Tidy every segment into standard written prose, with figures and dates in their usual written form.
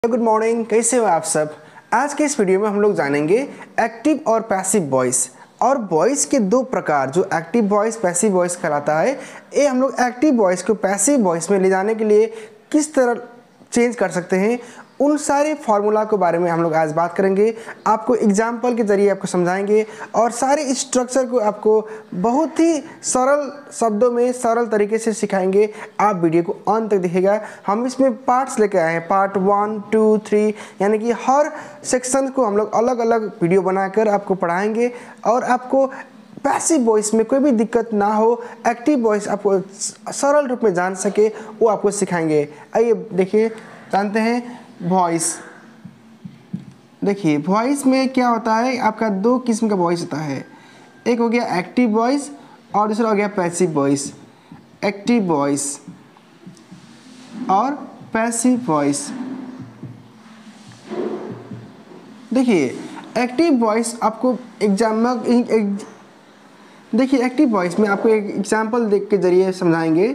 Good morning, कैसे हो आप सब। आज के इस वीडियो में हम लोग जानेंगे एक्टिव और पैसिव वॉइस और वॉइस के दो प्रकार, जो एक्टिव वॉइस पैसिव वॉइस कहलाता है। ये हम लोग एक्टिव वॉइस को पैसिव वॉइस में ले जाने के लिए किस तरह चेंज कर सकते हैं, उन सारे फार्मूला के बारे में हम लोग आज बात करेंगे। आपको एग्जाम्पल के ज़रिए आपको समझाएंगे और सारे स्ट्रक्चर को आपको बहुत ही सरल शब्दों में सरल तरीके से सिखाएंगे। आप वीडियो को अंत तक देखिएगा। हम इसमें पार्ट्स लेके आए हैं, पार्ट 1, 2, 3, यानी कि हर सेक्शन को हम लोग अलग अलग वीडियो बनाकर आपको पढ़ाएंगे और आपको पैसिव वॉइस में कोई भी दिक्कत ना हो, एक्टिव वॉइस आपको सरल रूप में जान सके, वो आपको सिखाएंगे। आइए देखिए, जानते हैं वॉइस। देखिए वॉइस में क्या होता है, आपका दो किस्म का वॉइस होता है। एक हो गया एक्टिव वॉइस और दूसरा हो गया पैसिव वॉइस। एक्टिव वॉइस और पैसिव वॉइस। देखिए एक्टिव वॉइस आपको देखिए एक्टिव वॉइस में आपको एक एग्जाम्पल देख के जरिए समझाएंगे।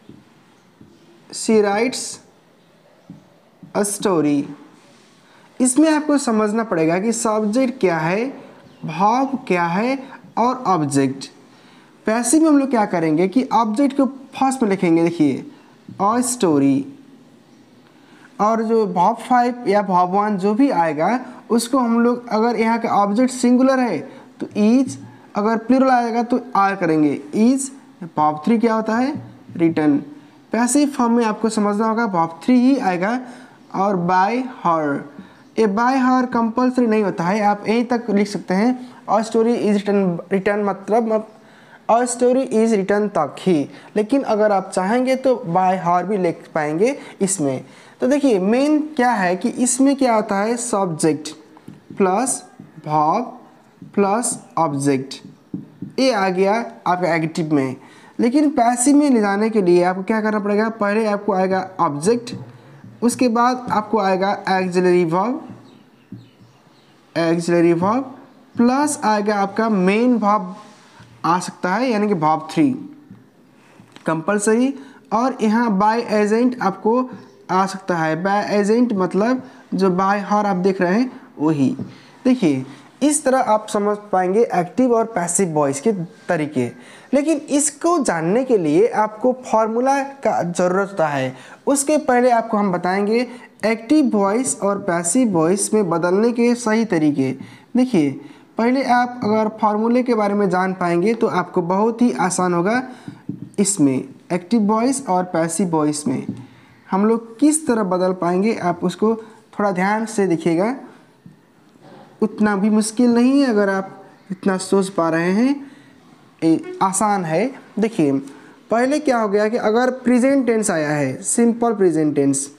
She writes a story. इसमें आपको समझना पड़ेगा कि सब्जेक्ट क्या है, भाव क्या है और ऑब्जेक्ट। पैसिव में हम लोग क्या करेंगे कि ऑब्जेक्ट को फर्स्ट में लिखेंगे। देखिए अ स्टोरी, और जो भाव 5 या भाव 1 जो भी आएगा उसको हम लोग, अगर यहाँ का ऑब्जेक्ट सिंगुलर है तो इज, अगर प्लूरल आएगा तो आर करेंगे, इज। भाव 3 क्या होता है, रिटर्न। पैसिव फॉर्म में आपको समझना होगा भाव 3 ही आएगा। और बाय हर, ये बाय हर कंपल्सरी नहीं होता है, आप यहीं तक लिख सकते हैं। अ स्टोरी इज रिटर्न मतलब अ स्टोरी इज रिटर्न तक ही, लेकिन अगर आप चाहेंगे तो बाय हर भी लिख पाएंगे इसमें। तो देखिए मेन क्या है कि इसमें क्या होता है, सब्जेक्ट प्लस भाव प्लस ऑब्जेक्ट, ये आ गया आपका एक्टिव में। लेकिन पैसिव में ले जाने के लिए आपको क्या करना पड़ेगा, पहले आपको आएगा ऑब्जेक्ट, उसके बाद आपको आएगा एक्सिलरी वर्ब प्लस आएगा आपका मेन वर्ब आ सकता है, यानी कि वर्ब 3 कंपलसरी। और यहाँ बाय एजेंट आपको आ सकता है। बाय एजेंट मतलब जो बाय हर आप देख रहे हैं वही। देखिए इस तरह आप समझ पाएंगे एक्टिव और पैसिव वॉइस के तरीके। लेकिन इसको जानने के लिए आपको फॉर्मूला का ज़रूरत होता है। उसके पहले आपको हम बताएंगे एक्टिव वॉइस और पैसिव वॉइस में बदलने के सही तरीके। देखिए पहले आप अगर फार्मूले के बारे में जान पाएंगे तो आपको बहुत ही आसान होगा। इसमें एक्टिव वॉइस और पैसिव वॉइस में हम लोग किस तरह बदल पाएंगे, आप उसको थोड़ा ध्यान से देखिएगा। उतना भी मुश्किल नहीं है, अगर आप इतना सोच पा रहे हैं आसान है। देखिए पहले क्या हो गया कि अगर प्रेजेंट टेंस आया है, सिंपल प्रेजेंट टेंस,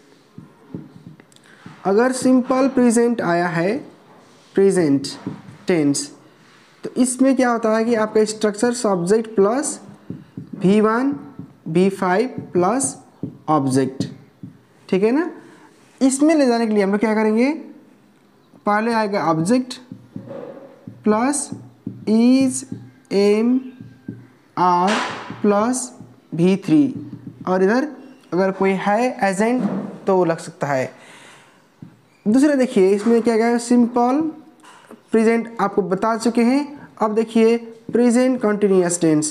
अगर सिंपल प्रेजेंट आया है, प्रेजेंट टेंस, तो इसमें क्या होता है कि आपका structure subject plus V1 V5 plus object, ठीक है ना। इसमें ले जाने के लिए हम लोग क्या करेंगे, पहले आएगा object plus is am are plus V3, और इधर अगर कोई है एजेंट तो वो लग सकता है। दूसरे देखिए इसमें क्या क्या, सिंपल प्रेजेंट आपको बता चुके हैं। अब देखिए present continuous tense.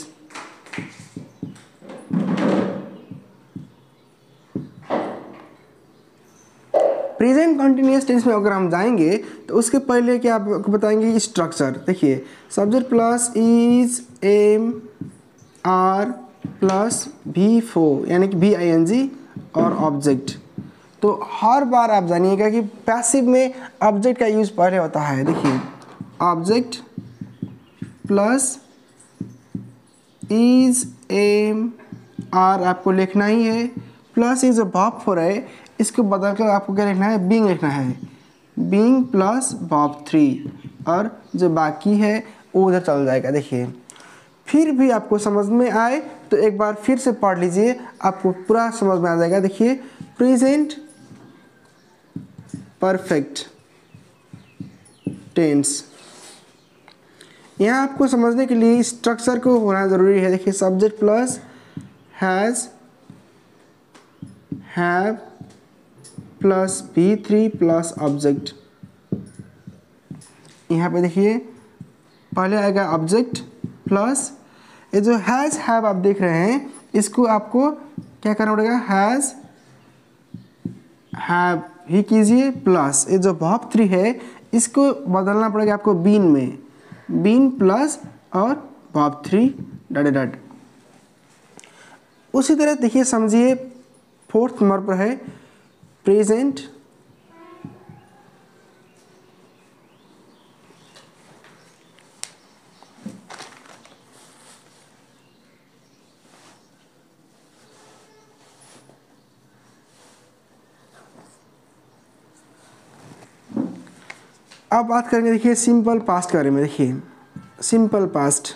Present continuous tense में अगर हम जाएंगे तो उसके पहले क्या आपको बताएंगे, स्ट्रक्चर। देखिए subject plus is am are plus V4, यानी कि VING और ऑब्जेक्ट। तो हर बार आप जानिएगा कि पैसिव में ऑब्जेक्ट का यूज़ पहले होता है। देखिए object plus is am are आपको लिखना ही है, प्लस ये जो वर्ब 4 है इसको बदल कर आपको क्या लिखना है, बीइंग लिखना है, बीइंग प्लस वर्ब 3, और जो बाकी है वो उधर चल जाएगा। देखिए फिर भी आपको समझ में आए तो एक बार फिर से पढ़ लीजिए, आपको पूरा समझ में आ जाएगा। देखिए प्रेजेंट परफेक्ट टेंस, यहाँ आपको समझने के लिए स्ट्रक्चर को होना ज़रूरी है। देखिए subject plus has, have, plus V3 plus object. यहाँ पे देखिए पहले आएगा ऑब्जेक्ट प्लस ये जो हैज़ हैव आप देख रहे हैं इसको आपको क्या करना पड़ेगा, हैज़ हैव ही कीजिए प्लस ये जो verb3 है इसको बदलना पड़ेगा आपको बीन में, बीन प्लस और verb3 डॉट डॉट। उसी तरह देखिए समझिए 4th नंबर पर है प्रेजेंट। अब बात करेंगे देखिए सिंपल पास्ट के बारे में। देखिए simple past,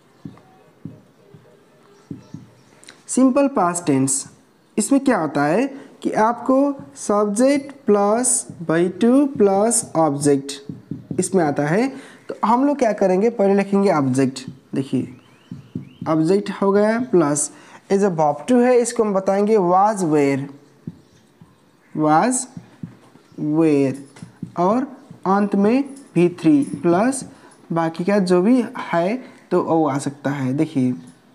simple past tense, इसमें क्या होता है कि आपको subject plus V2 plus object इसमें आता है। तो हम लोग क्या करेंगे, पहले लिखेंगे ऑब्जेक्ट। देखिए ऑब्जेक्ट हो गया प्लस ये जो verb2 है इसको हम बताएंगे वाज वेयर, वाज वेयर, और अंत में V3 प्लस बाकी का जो भी है तो वो आ सकता है। देखिए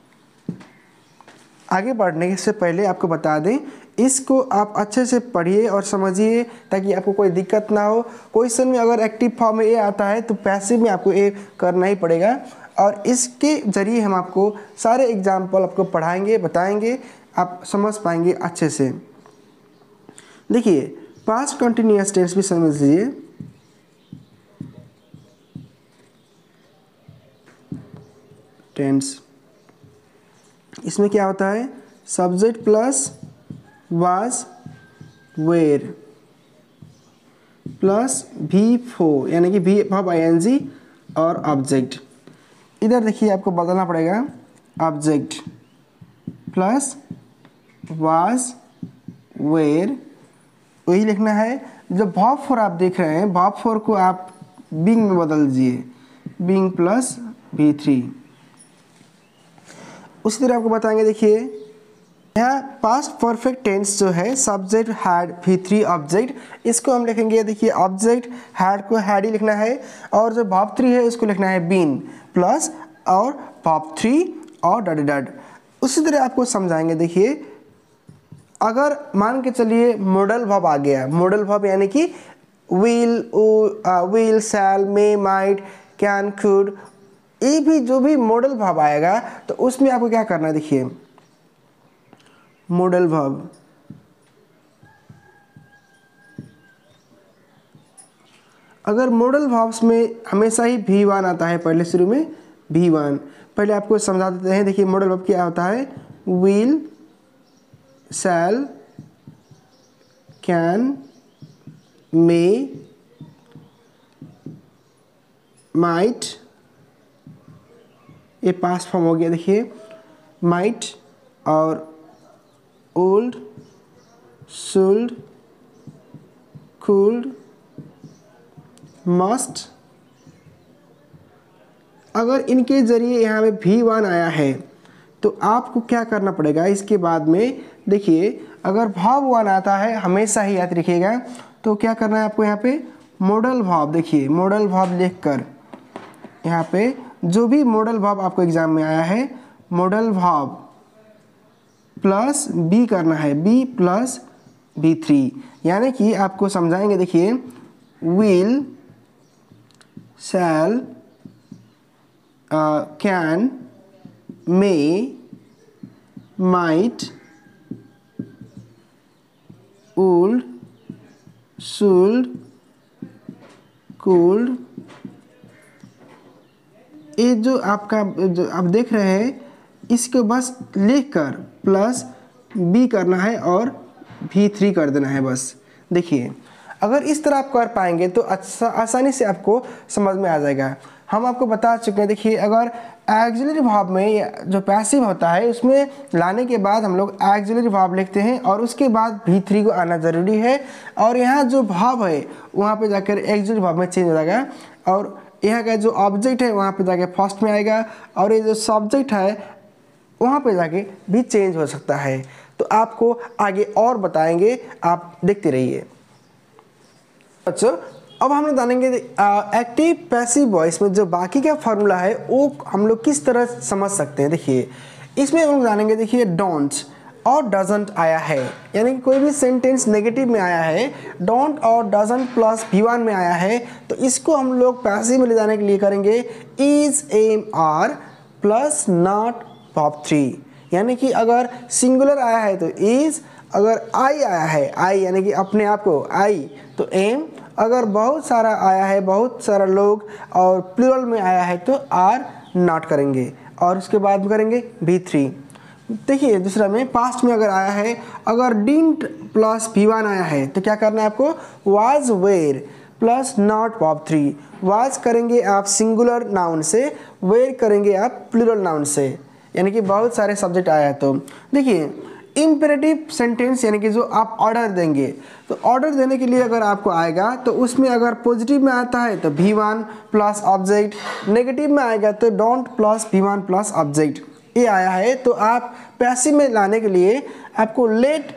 आगे बढ़ने से पहले आपको बता दें इसको आप अच्छे से पढ़िए और समझिए ताकि आपको कोई दिक्कत ना हो। क्वेश्चन में अगर एक्टिव फॉर्म में ये आता है तो पैसिव में आपको ये करना ही पड़ेगा, और इसके ज़रिए हम आपको सारे एग्जाम्पल आपको पढ़ाएंगे, बताएंगे, आप समझ पाएंगे अच्छे से। देखिए पास्ट कंटिन्यूअस टेंस भी समझ लीजिए। टेंस इसमें क्या होता है, subject plus was were plus V4 यानी कि verb ing और ऑब्जेक्ट। इधर देखिए आपको बदलना पड़ेगा ऑब्जेक्ट प्लस वाज वेयर, वही लिखना है। जो verb 4 आप देख रहे हैं verb 4 को आप बीइंग में बदल दीजिए, बीइंग प्लस V3। उसी तरह आपको बताएंगे देखिए यहाँ पास्ट परफेक्ट टेंस जो है सब्जेक्ट हैड V3 ऑब्जेक्ट, इसको हम लिखेंगे देखिए ऑब्जेक्ट हैड को हैड ही लिखना है, और जो verb 3 है उसको लिखना है बीन प्लस और verb 3 और डॉट डॉट। उसी तरह आपको समझाएंगे। देखिए अगर मान के चलिए मॉडल वर्ब आ गया, मॉडल वर्ब यानी कि will shall may might can could, ये भी जो भी मॉडल वर्ब आएगा तो उसमें आपको क्या करना है। देखिए मॉडल वर्ब, अगर मॉडल वर्ब्स में हमेशा ही V1 आता है पहले शुरू में V1, पहले आपको समझा देते हैं। देखिए मॉडल वर्ब क्या होता है, will shall can may might, ये पास्ट फॉर्म हो गया। देखिए माइट और ओल्ड शुड कुड मस्ट, अगर इनके ज़रिए यहाँ पे V1 आया है तो आपको क्या करना पड़ेगा इसके बाद में। देखिए अगर verb 1 आता है हमेशा ही याद रखिएगा, तो क्या करना है आपको यहाँ पे मॉडल वर्ब। देखिए मॉडल वर्ब लिखकर यहाँ पे जो भी मॉडल वर्ब आपको एग्जाम में आया है मॉडल वर्ब प्लस बी करना है, बी प्लस V3, यानी कि आपको समझाएंगे। देखिए will shall can may might would should could, ये जो आपका जो आप देख रहे हैं इसको बस लिखकर प्लस बी करना है और V3 कर देना है बस। देखिए अगर इस तरह आप कर पाएंगे तो अच्छा आसानी से आपको समझ में आ जाएगा। हम आपको बता चुके हैं। देखिए अगर ऑक्सिलरी वर्ब में जो पैसिव होता है उसमें लाने के बाद हम लोग ऑक्सिलरी वर्ब लिखते हैं और उसके बाद V3 को आना ज़रूरी है, और यहाँ जो वर्ब है वहाँ पे जाकर ऑक्सिलरी वर्ब में चेंज हो जाएगा, और यहाँ का जो ऑब्जेक्ट है वहाँ पे जाके फर्स्ट में आएगा, और ये जो सब्जेक्ट है वहाँ पे जाके भी चेंज हो सकता है। तो आपको आगे और बताएंगे, आप देखते रहिए। बच्चों अब हम लोग जानेंगे एक्टिव पैसिव वॉइस में जो बाकी का फॉर्मूला है वो हम लोग किस तरह समझ सकते हैं। देखिए इसमें हम लोग जानेंगे, देखिए डोंट और डजंट आया है, यानी कि कोई भी सेंटेंस नेगेटिव में आया है, डोंट और डजंट प्लस V1 में आया है, तो इसको हम लोग पैसिव में ले जाने के लिए करेंगे is am are plus not verb 3, यानी कि अगर सिंगुलर आया है तो इज, अगर आई आया है आई यानी कि अपने आप को आई तो एम, अगर बहुत सारा आया है बहुत सारा लोग और प्लूरल में आया है तो आर नॉट करेंगे और उसके बाद में करेंगे V3। देखिए दूसरा में पास्ट में अगर आया है, अगर डिंट प्लस V1 आया है तो क्या करना है आपको, was were plus not verb 3, was करेंगे आप सिंगुलर नाउन से, वेयर करेंगे आप प्लूरल नाउन से, यानी कि बहुत सारे सब्जेक्ट आया है। तो देखिए इम्पेरेटिव सेंटेंस यानी कि जो आप ऑर्डर देंगे, तो ऑर्डर देने के लिए अगर आपको आएगा तो उसमें अगर पॉजिटिव में आता है तो V1 प्लस ऑब्जेक्ट, नेगेटिव में आएगा तो don't plus V1 plus object, ये आया है। तो आप पैसिव में लाने के लिए आपको लेट,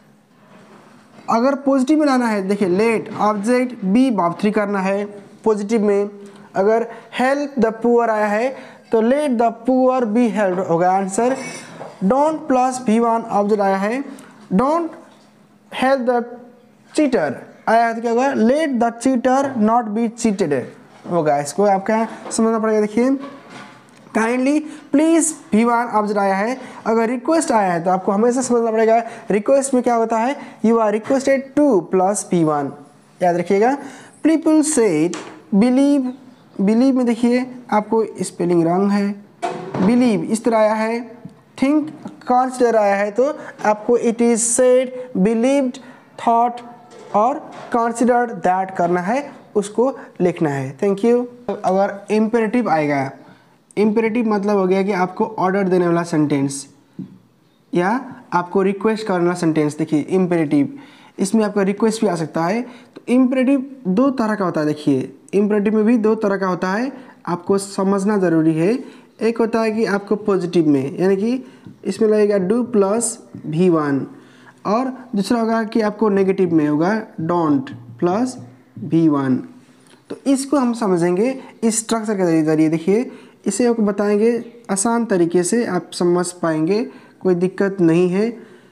अगर पॉजिटिव में लाना है देखिए लेट ऑब्जेक्ट बी वर्ब 3 करना है पॉजिटिव में, अगर हेल्प द पुअर आया है तो let the poor be helped होगा answer. Don't plus V1 object आया है, डोंट हेल्प द चीटर आया है तो क्या होगा, let the cheater not be cheated होगा। इसको आपका समझना पड़ेगा। देखिए काइंडली प्लीज V1 ऑब्जेक्ट आया है, अगर रिक्वेस्ट आया है तो आपको हमेशा समझना पड़ेगा रिक्वेस्ट में क्या होता है, you are requested to plus V1, याद रखिएगा। पीपल सेड बिलीव, बिलीव में देखिए आपको स्पेलिंग रॉन्ग है, बिलीव इस तरह आया है, थिंक कंसिडर आया है तो आपको it is said believed thought और कंसिडर्ड दैट करना है, उसको लिखना है। Thank you. अगर इम्पेरेटिव आएगा, इम्पेरेटिव मतलब हो गया कि आपको ऑर्डर देने वाला सेंटेंस या आपको रिक्वेस्ट करने वाला सेंटेंस। देखिए इम्पेरेटिव इसमें आपका रिक्वेस्ट भी आ सकता है। तो इम्पेरेटिव दो तरह का होता है, देखिए इम्पेरेटिव में भी दो तरह का होता है, आपको समझना ज़रूरी है। एक होता है कि आपको पॉजिटिव में, यानी कि इसमें लगेगा डू प्लस V1, और दूसरा होगा कि आपको नेगेटिव में होगा डोंट प्लस V1। तो इसको हम समझेंगे इस स्ट्रक्चर के जरिए। देखिए इसे आपको बताएंगे आसान तरीके से, आप समझ पाएंगे, कोई दिक्कत नहीं है।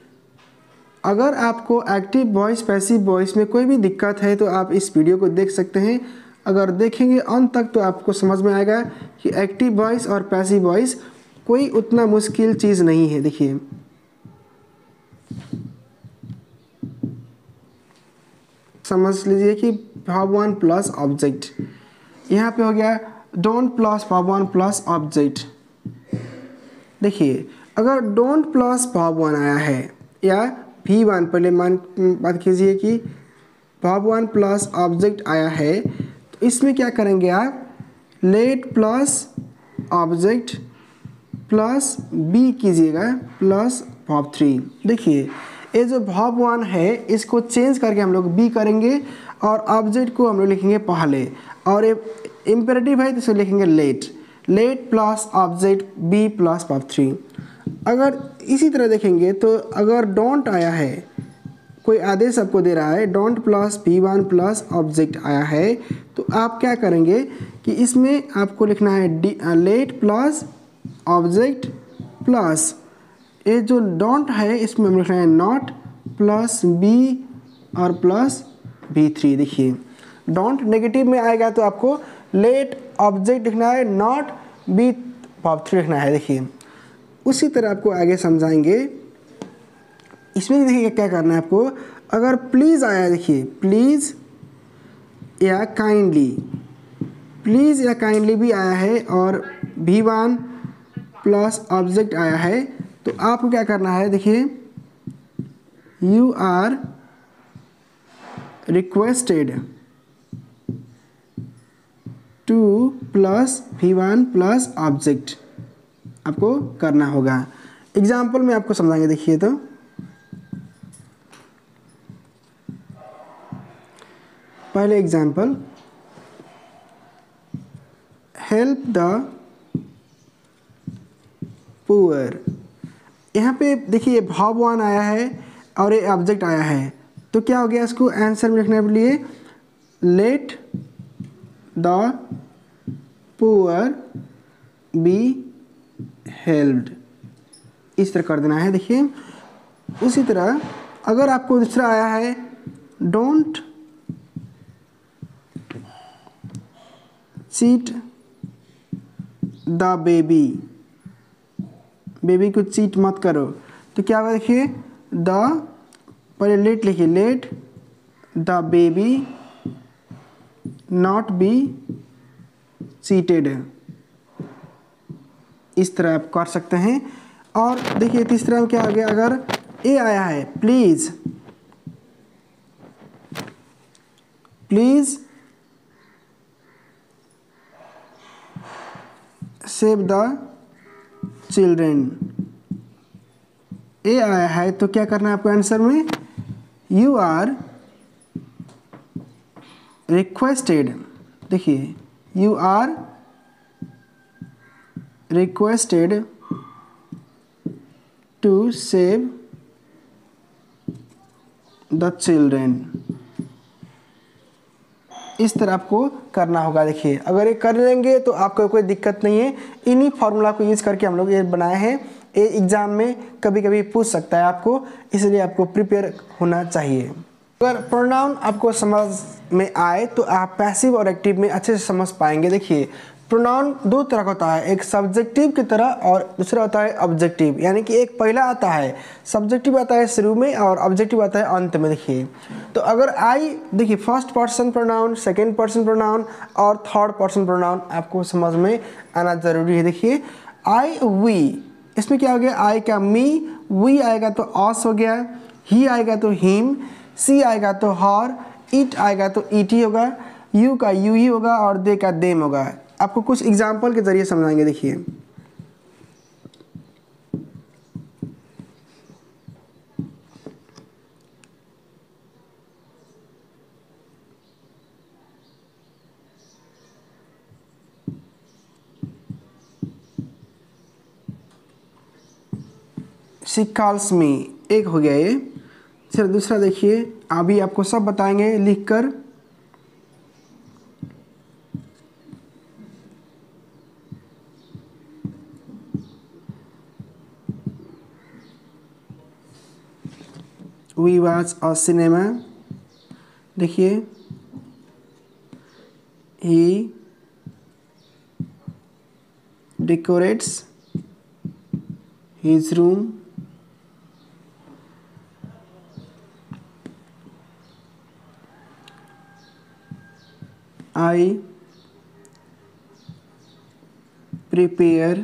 अगर आपको एक्टिव वॉइस पैसिव वॉइस में कोई भी दिक्कत है तो आप इस वीडियो को देख सकते हैं। अगर देखेंगे अंत तक तो आपको समझ में आएगा कि एक्टिव वॉइस और पैसिव वॉइस कोई उतना मुश्किल चीज़ नहीं है। देखिए समझ लीजिए कि वर्ब 1 प्लस ऑब्जेक्ट, यहाँ पे हो गया don't plus verb 1 plus object. देखिए अगर डोंट प्लस वर्ब 1 आया है या V1, पहले बात कीजिए कि वर्ब 1 प्लस ऑब्जेक्ट आया है, तो इसमें क्या करेंगे आप, let plus object plus be कीजिएगा प्लस वर्ब 3। देखिए ये जो वर्ब 1 है इसको चेंज करके हम लोग बी करेंगे और ऑब्जेक्ट को हम लोग लिखेंगे पहले, और ये इम्पेरेटिव है तो इसे लिखेंगे let, let plus object be plus verb 3। अगर इसी तरह देखेंगे तो अगर डोंट आया है, कोई आदेश आपको दे रहा है don't plus V1 plus object आया है, तो आप क्या करेंगे कि इसमें आपको लिखना है लेट प्लस ऑब्जेक्ट प्लस ये जो डोंट है इसमें हम लिखना है नॉट प्लस बी और प्लस V3। देखिए डोंट नेगेटिव में आएगा तो आपको लेट ऑब्जेक्ट लिखना है, नॉट बी वर्ब 3 लिखना है। देखिए उसी तरह आपको आगे समझाएंगे। इसमें देखिए क्या करना है आपको, अगर प्लीज़ आया, देखिए प्लीज़ या काइंडली, प्लीज़ या काइंडली भी आया है और V1 प्लस ऑब्जेक्ट आया है, तो आपको क्या करना है, देखिए you are requested to plus V1 plus object आपको करना होगा। एग्जाम्पल में आपको समझाएंगे। देखिए तो पहले एग्जाम्पल, हेल्प द पुअर, यहाँ पे देखिए वर्ब 1 आया है और ये ऑब्जेक्ट आया है, तो क्या हो गया, इसको आंसर में लिखने के लिए let the poor be helped, इस तरह कर देना है। देखिए उसी तरह अगर आपको दूसरा आया है don't cheat the baby, baby को चीट मत करो, तो क्या होगा देखिए द, पहले लेट लिखिए, let the baby not be cheated, इस तरह आप कर सकते हैं। और देखिए तीसरा में क्या आ गया, अगर ए आया है please, please save the children, A आया है तो क्या करना है आपको आंसर में, यू आर रिक्वेस्टेड, देखिए you are requested to save the children, इस तरह आपको करना होगा। देखिए अगर ये कर लेंगे तो आपको कोई दिक्कत नहीं है। इन्हीं फार्मूला को यूज़ करके हम लोग ये बनाए हैं। ये एग्ज़ाम में कभी कभी पूछ सकता है आपको, इसलिए आपको प्रिपेयर होना चाहिए। अगर प्रोनाउन आपको समझ में आए तो आप पैसिव और एक्टिव में अच्छे से समझ पाएंगे। देखिए प्रोनाउन दो तरह का होता है, एक सब्जेक्टिव की तरह और दूसरा होता है ऑब्जेक्टिव, यानी कि एक पहला आता है सब्जेक्टिव आता है शुरू में और ऑब्जेक्टिव आता है अंत में। देखिए तो अगर आई, देखिए first person pronoun, second person pronoun और थर्ड पर्सन प्रोनाउन आपको समझ में आना ज़रूरी है। देखिए आई वी, इसमें क्या हो गया, आई का मी, वी आएगा तो अस हो गया, ही आएगा तो हिम, सी आएगा तो हर, इट आएगा तो ईटी होगा, यू का यू ही होगा और दे का देम होगा। आपको कुछ एग्जाम्पल के जरिए समझाएंगे। देखिए शी कॉल्स मी, एक हो गया ये। फिर दूसरा देखिए, अभी आपको सब बताएंगे लिखकर। वी वॉच अ सिनेमा, देखिए he decorates his room, I prepare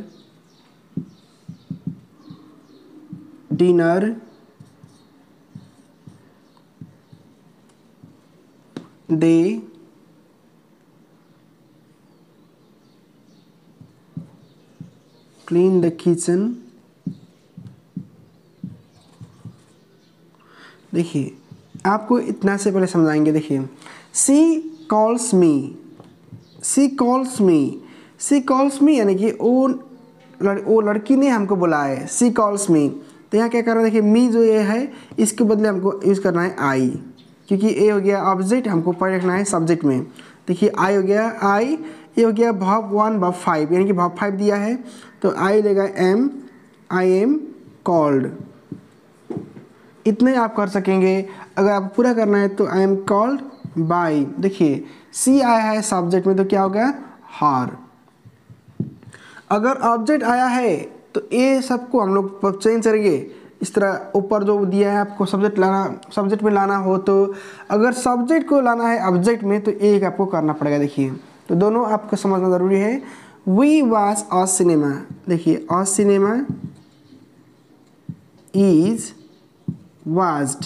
dinner, they clean the kitchen। देखिए आपको इतना से पहले समझाएंगे। देखिए she calls me, she calls me, she calls me यानी कि वो लड़की ने हमको बुलाया है, सी कॉल्स मी। तो यहाँ क्या करना है, देखिए मी जो ये है इसके बदले हमको यूज़ करना है आई, क्योंकि ए हो गया ऑब्जेक्ट, हमको पढ़ रखना है सब्जेक्ट में। देखिए आई हो गया आई, ये हो गया वर्ब 1 वर्ब 5, यानी कि वर्ब 5 दिया है तो आई लेगा एम, आई एम कॉल्ड। इतने आप कर सकेंगे। अगर आप पूरा करना है तो आई एम कॉल्ड बाय। देखिए सी आया है सब्जेक्ट में तो क्या होगा, हार। अगर ऑब्जेक्ट आया है तो ये सबको हम लोग चेंज करेंगे। इस तरह ऊपर जो दिया है आपको सब्जेक्ट लाना, सब्जेक्ट में लाना हो तो अगर सब्जेक्ट को लाना है ऑब्जेक्ट में तो एक आपको करना पड़ेगा। देखिए तो दोनों आपको समझना ज़रूरी है। वी वॉच अ सिनेमा, देखिए a cinema is watched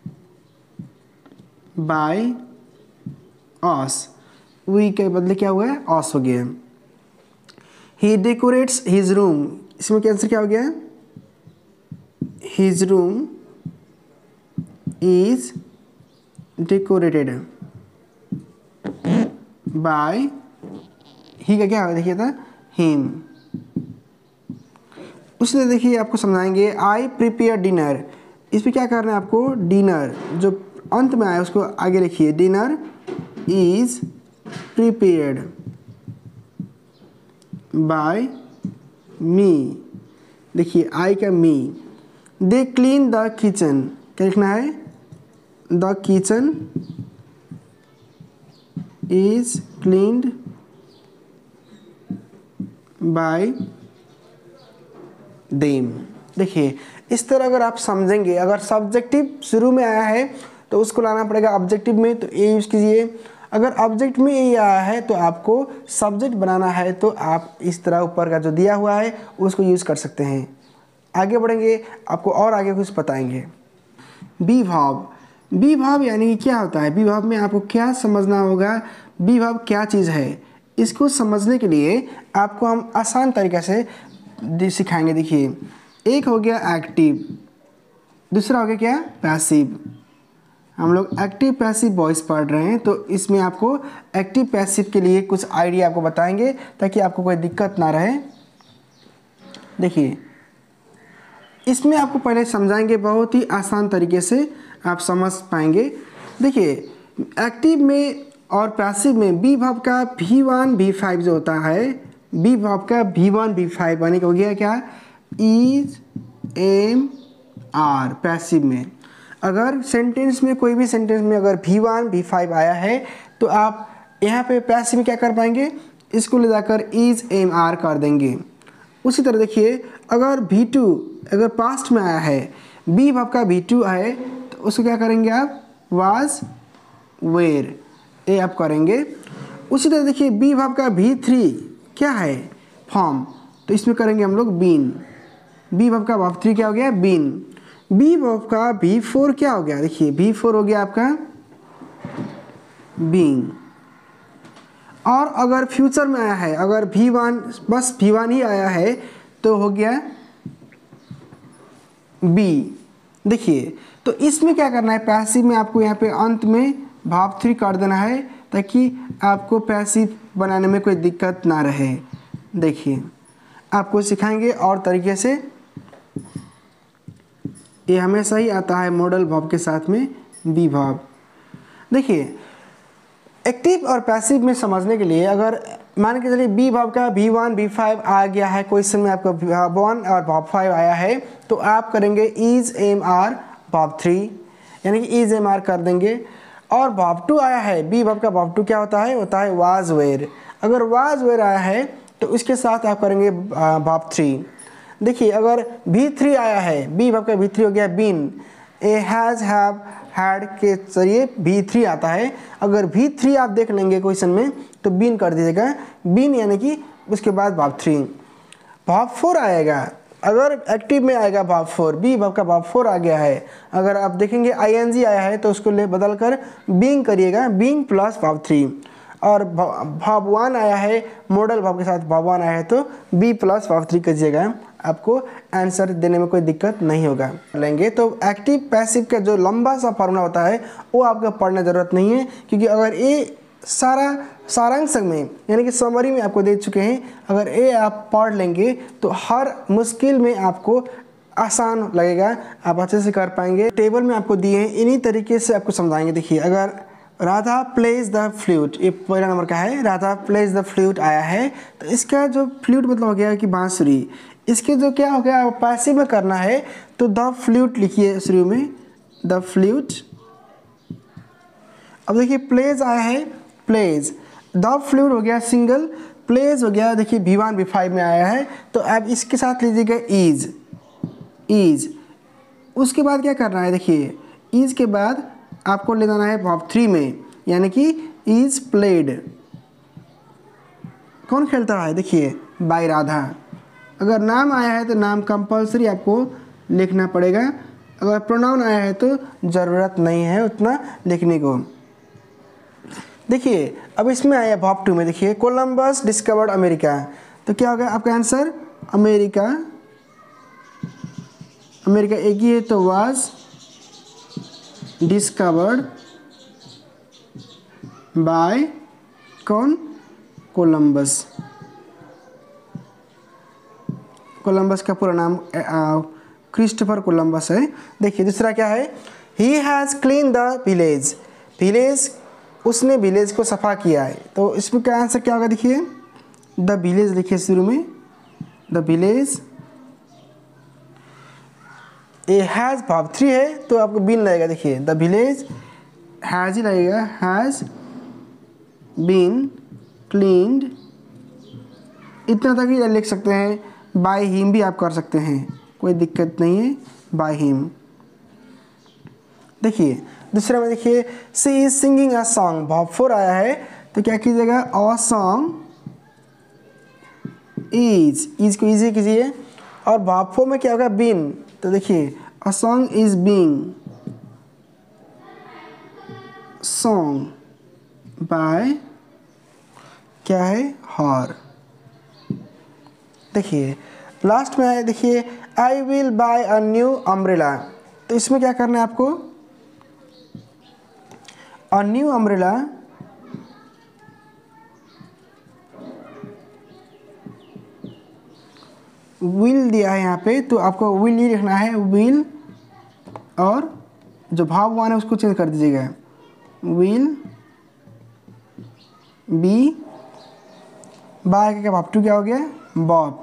by us, we के बदले क्या हुआ है, अस हो गया। ही डेकोरेट्स हिज रूम, इसमें क्या आंसर क्या हो गया, his room is decorated by, he का क्या होगा देखिए था, हिम। उसने देखिए आपको समझाएंगे आई प्रिपेयर डिनर, इस पर क्या करना है आपको, डिनर जो अंत में आया उसको आगे लिखिए, dinner is prepared by me. देखिए आई का me. They clean the kitchen, क्या लिखना है? The kitchen is cleaned by them. देखिए इस तरह अगर आप समझेंगे, अगर सब्जेक्टिव शुरू में आया है तो उसको लाना पड़ेगा ऑब्जेक्टिव में, तो ए यूज़ कीजिए। अगर ऑब्जेक्ट में ए आया है तो आपको सब्जेक्ट बनाना है तो आप इस तरह ऊपर का जो दिया हुआ है उसको यूज़ कर सकते हैं। आगे बढ़ेंगे, आपको और आगे कुछ बताएंगे। बी भाव। बी भाव यानी कि क्या होता है? बी भाव में आपको क्या समझना होगा, बी भाव क्या चीज़ है, इसको समझने के लिए आपको हम आसान तरीक़े से सिखाएंगे। देखिए एक हो गया एक्टिव, दूसरा हो गया क्या? पैसिव। हम लोग एक्टिव पैसिव वॉइस पढ़ रहे हैं, तो इसमें आपको एक्टिव पैसिव के लिए कुछ आइडिया आपको बताएंगे ताकि आपको कोई दिक्कत ना रहे। देखिए इसमें आपको पहले समझाएंगे, बहुत ही आसान तरीके से आप समझ पाएंगे। देखिए एक्टिव में और पैसिव में बी भाव का V1 V5 जो होता है, बी भाव का V1 V5 यानी कि हो गया क्या? Is am are. पैसिव में अगर सेंटेंस में, कोई भी सेंटेंस में अगर V1 V5 आया है तो आप यहाँ पे पैसिव में क्या कर पाएंगे? इसको ले जाकर इज एम आर कर देंगे। उसी तरह देखिए अगर V2 अगर पास्ट में आया है, बी भाव का V2 है तो उसको क्या करेंगे आप? वाज वेयर, ये आप करेंगे। उसी तरह देखिए बी भाव का V3 क्या है? फॉर्म, तो इसमें करेंगे हम लोग बीन। बी भाव का भाव 3 क्या हो गया? बीन। बी भाव का V4 क्या हो गया? देखिए V4 हो गया आपका बीइंग। और अगर फ्यूचर में आया है, अगर V1 बस V1 ही आया है तो हो गया बी। देखिए तो इसमें क्या करना है? पैसिव में आपको यहाँ पे अंत में भाव 3 कर देना है ताकि आपको पैसिव बनाने में कोई दिक्कत ना रहे। देखिए आपको सिखाएंगे और तरीके से, ये हमेशा ही आता है मॉडल भाव के साथ में बी भाव। देखिए एक्टिव और पैसिव में समझने के लिए अगर मान के चलिए बी भाव का V1 V5 आ गया है, क्वेश्चन में आपका भाव 1 और भाव 5 आया है तो आप करेंगे इज एम आर भाव 3 यानी कि इज एम आर कर देंगे। और भाव 2 आया है, बी भाव का भाव 2 क्या होता है? होता है वाज वेयर। अगर वाज वेयर आया है तो उसके साथ आप करेंगे भाव 3। देखिए अगर V3 आया है, बी भाव का V3 हो गया बीन। ए हैज़ हैव हैड के जरिए V3 आता है। अगर V3 आप देख लेंगे क्वेश्चन में तो बीन कर दीजिएगा, बीन यानी कि उसके बाद भाव 3। भाव 4 आएगा, अगर एक्टिव में आएगा भाव 4, बी भाव का भाव 4 आ गया है। अगर आप देखेंगे ING आया है तो उसको ले बदल कर बीइंग करिएगा, बीइंग प्लस भाव 3। और भाव 1 आया है, मॉडल भाव के साथ भाव 1 आया है तो बी प्लस भाव 3 कीजिएगा, आपको आंसर देने में कोई दिक्कत नहीं होगा। लेंगे तो एक्टिव पैसिव का जो लंबा सा फार्मूला होता है वो आपको पढ़ने ज़रूरत नहीं है, क्योंकि अगर ये सारा सारांश में यानी कि समरी में आपको दे चुके हैं, अगर ये आप पढ़ लेंगे तो हर मुश्किल में आपको आसान लगेगा, आप अच्छे से कर पाएंगे। टेबल में आपको दिए हैं, इन्हीं तरीके से आपको समझाएंगे। देखिए अगर राधा प्लेज द फ्लूट, ये पहला नंबर का है, राधा प्लेज द फ्लूट आया है तो इसका जो फ्लूट मतलब हो गया कि बांसुरी। इसके जो क्या हो गया पैसिव में करना है तो द फ्लूट लिखिए शुरू में, द फ्लूट। अब देखिए प्लेज आया है, प्लेज, द फ्लूट हो गया सिंगल, प्लेज हो गया देखिए V1 V5 में आया है तो अब इसके साथ लीजिएगा इज, इज। उसके बाद क्या करना है? देखिए इज के बाद आपको ले जाना है भाव 3 में यानी कि इज प्लेड। कौन खेलता है? देखिए बाय राधा। अगर नाम आया है तो नाम कंपलसरी आपको लिखना पड़ेगा, अगर प्रोनाउन आया है तो ज़रूरत नहीं है उतना लिखने को। देखिए अब इसमें आया भाव 2 में, देखिए कोलंबस डिस्कवर्ड अमेरिका, तो क्या होगा आपका आंसर? अमेरिका, अमेरिका एक ही है तो वाज डिस्कवर्ड बाय कौन? कोलंबस। कोलंबस का पूरा नाम क्रिस्टोफर कोलंबस है। देखिए दूसरा क्या है? He has clean the village, village उसने विलेज को सफा किया है। तो इसमें क्या आंसर क्या होगा, देखिए द विलेज लिखिए शुरू में, द विलेज। ए हैज़ भाव 3 है तो आपको बीन लगेगा, देखिए द विलेज हैज़ ही लगेगा, हैज़ बीन क्लीन्ड, इतना तक ही लिख सकते हैं। बाय हिम भी आप कर सकते हैं, कोई दिक्कत नहीं है, बाय हिम। देखिए दूसरे में देखिए she is singing a song, भाव 4 आया है तो क्या कीजिएगा, अ सॉन्ग इज को इजी कीजिए, और भाव 4 में क्या होगा, बीन। तो देखिए a song is being song by क्या है, हर। देखिए लास्ट में आए, देखिए I will buy a new umbrella. तो इसमें क्या करना है आपको, अ न्यू अम्ब्रेला विल दिया है यहाँ पे, तो आपको विल नहीं लिखना है, विल और जो भाव वन है उसको चेंज कर दीजिएगा, विल बी बाय का भाव 2 क्या हो गया, बॉट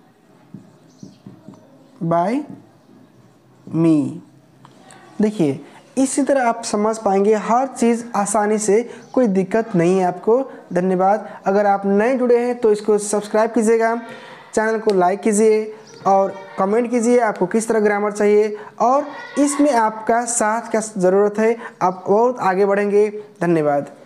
बाय मी। देखिए इसी तरह आप समझ पाएंगे हर चीज़ आसानी से, कोई दिक्कत नहीं है आपको। धन्यवाद। अगर आप नए जुड़े हैं तो इसको सब्सक्राइब कीजिएगा, चैनल को लाइक कीजिए और कमेंट कीजिए आपको किस तरह ग्रामर चाहिए, और इसमें आपका साथ का ज़रूरत है, आप बहुत आगे बढ़ेंगे। धन्यवाद।